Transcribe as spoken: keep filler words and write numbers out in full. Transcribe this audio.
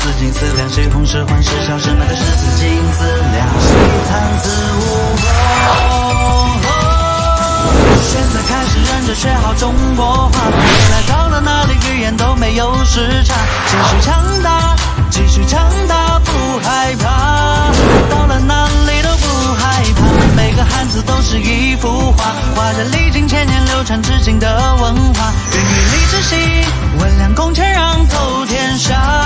思尽思量，谁同时换是笑，是美的是思尽思量，谁参差无风。现在开始认真学好中国话，未来到了哪里语言都没有时差，继续强大，继续强大，不害怕，到了哪里都不害怕，每个汉字都是一幅画，画着历经千年流传至今的文化，人与理之心，温良恭谦让走天下。